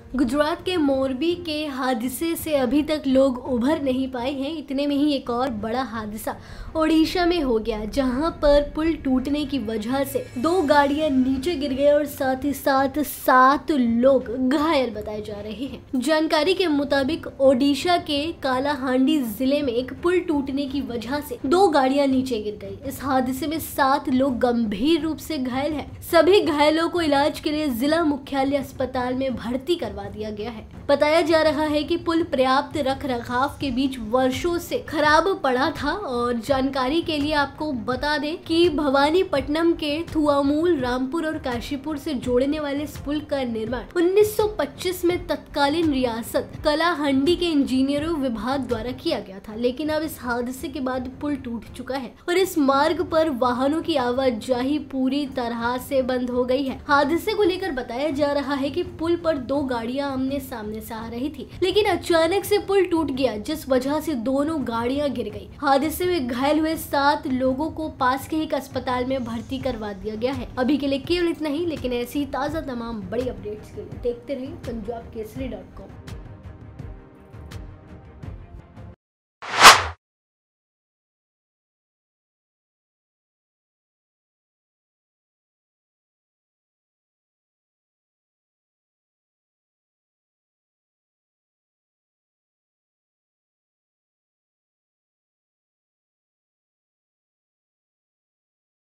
गुजरात के मोरबी के हादसे से अभी तक लोग उभर नहीं पाए हैं। इतने में ही एक और बड़ा हादसा ओडिशा में हो गया, जहां पर पुल टूटने की वजह से 2 गाड़ियां नीचे गिर गए और साथ ही साथ 7 लोग घायल बताए जा रहे हैं। जानकारी के मुताबिक ओडिशा के कालाहांडी जिले में एक पुल टूटने की वजह से 2 गाड़ियां नीचे गिर गई। इस हादसे में 7 लोग गंभीर रूप से घायल हैं। सभी घायलों को इलाज के लिए जिला मुख्यालय अस्पताल में भर्ती करवा दिया गया है। बताया जा रहा है कि पुल पर्याप्त रख रखाव के बीच वर्षों से खराब पड़ा था। और जानकारी के लिए आपको बता दें कि भवानीपट्टनम के थुआमूल, रामपुर और काशीपुर से जोड़ने वाले इस पुल का निर्माण 1925 में तत्कालीन रियासत कालाहांडी के इंजीनियरों विभाग द्वारा किया गया था, लेकिन अब इस हादसे के बाद पुल टूट चुका है और इस मार्ग पर वाहनों की आवाजाही पूरी तरह से बंद हो गई है। हादसे को लेकर बताया जा रहा है कि पुल पर 2 गाड़ियां आमने सामने से आ रही थी, लेकिन अचानक से पुल टूट गया, जिस वजह से दोनों गाड़ियां गिर गई। हादसे में घायल हुए 7 लोगों को पास के एक अस्पताल में भर्ती करवा दिया गया है। अभी के लिए केवल इतना ही, लेकिन ऐसी ताज़ा तमाम बड़ी अपडेट्स के लिए देखते रहिए पंजाब केसरी.com।